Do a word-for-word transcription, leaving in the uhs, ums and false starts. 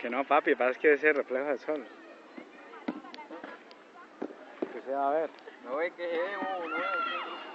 Que no, papi, pasa que ese reflejo del sol. Que se va a ver. No ve que es, no, no.